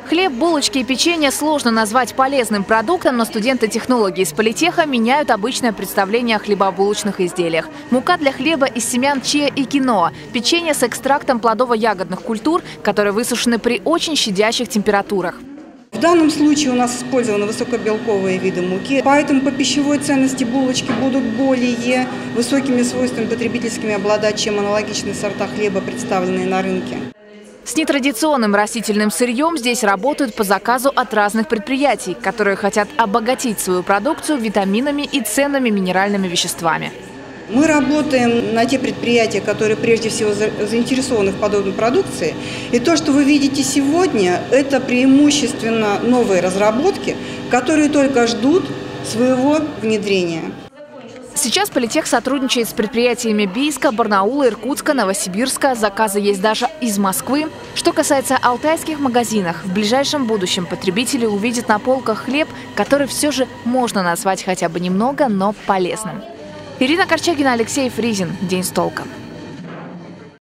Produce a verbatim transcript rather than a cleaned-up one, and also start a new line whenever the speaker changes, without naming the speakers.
Хлеб, булочки и печенье сложно назвать полезным продуктом, но студенты-технологи из политеха меняют обычное представление о хлебобулочных изделиях. Мука для хлеба из семян чиа и киноа, печенье с экстрактом плодово-ягодных культур, которые высушены при очень щадящих температурах.
В данном случае у нас использованы высокобелковые виды муки, поэтому по пищевой ценности булочки будут более высокими свойствами потребительскими обладать, чем аналогичные сорта хлеба, представленные на рынке.
С нетрадиционным растительным сырьем здесь работают по заказу от разных предприятий, которые хотят обогатить свою продукцию витаминами и ценными минеральными веществами.
Мы работаем на те предприятия, которые прежде всего заинтересованы в подобной продукции. И то, что вы видите сегодня, это преимущественно новые разработки, которые только ждут своего внедрения.
Сейчас политех сотрудничает с предприятиями Бийска, Барнаула, Иркутска, Новосибирска. Заказы есть даже из Москвы. Что касается алтайских магазинов, в ближайшем будущем потребители увидят на полках хлеб, который все же можно назвать хотя бы немного, но полезным. Ирина Корчагина, Алексей Фризин. День с толком.